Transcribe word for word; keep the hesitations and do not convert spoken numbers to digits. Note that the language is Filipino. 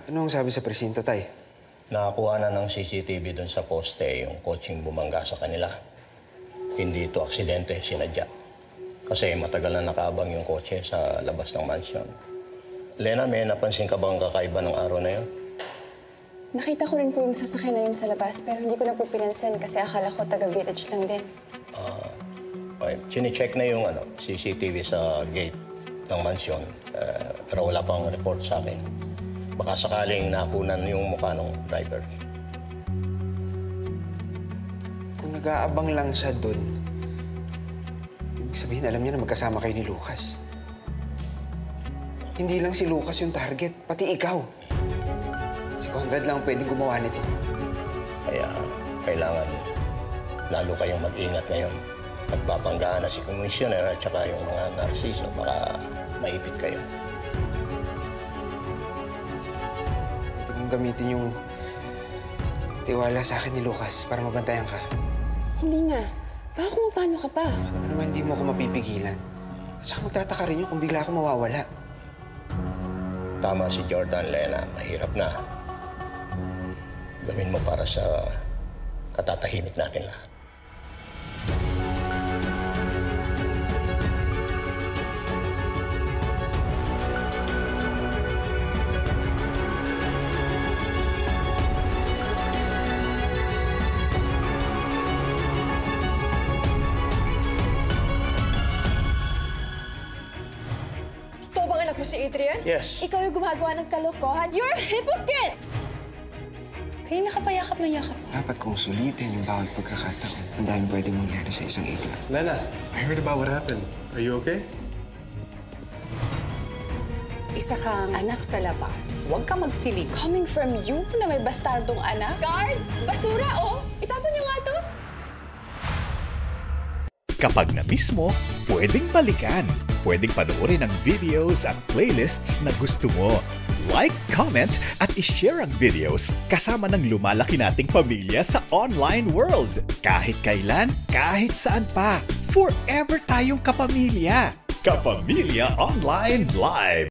Ano ang sabi sa presinto, Tay? Nakakuha na ng C C T V doon sa poste yung coaching bumangga sa kanila. Hindi ito aksidente, sinadya. Kasi matagal na nakaabang yung kotse sa labas ng mansion. Lena, may napansin ka bang kakaiba ng araw na yun? Nakita ko rin po yung sasakyan na yun sa labas, pero hindi ko na po pinansin kasi akala ko taga-village lang din. Ah, okay. Chine-check na yung ano, C C T V sa gate ng mansion, uh, pero wala pang report sa akin. Baka sakaling nakunan yung mukha ng driver. Kung nag-aabang lang siya doon, ibig sabihin alam niya na magkasama kayo ni Lucas. Hindi lang si Lucas yung target, pati ikaw. Si Conrad lang ang pwedeng gumawa nito. Kaya kailangan lalo kayong mag-ingat ngayon. Magpapanggaan na si Commissioner at saka yung mga narsiso, baka maipit kayo. Pwede kong gamitin yung tiwala sa akin ni Lucas para mabantayan ka. Hindi na. Baka kung paano ka pa. Ano naman hindi mo ako mapipigilan. At saka magtataka rin yun kung bigla ako mawawala. Tama si Jordan, Lena. Mahirap na. Gawin mo para sa katatahimik natin lahat. Ikaw bang anak mo si Adrian? Yes. Ikaw yung gumagawa ng kalokohan? You're a hypocrite! Kaya nakapayakap na yakap. Dapat kong sulitin yung bawat pagkakataon. Ang daming pwedeng mangyari sa isang igla. Lena, I heard about what happened. Are you okay? Isa kang anak sa labas. Huwag ka mag-feeling. Coming from you na may bastardong anak? Guard! Basura, oh! Itapon niyo nga to! Kapag na-miss mo, pwedeng balikan. Pwedeng panoorin ang videos at playlists na gusto mo. Like, comment, at ishare ang videos kasama ng lumalaki nating pamilya sa online world. Kahit kailan, kahit saan pa. Forever tayong kapamilya. Kapamilya Online Live.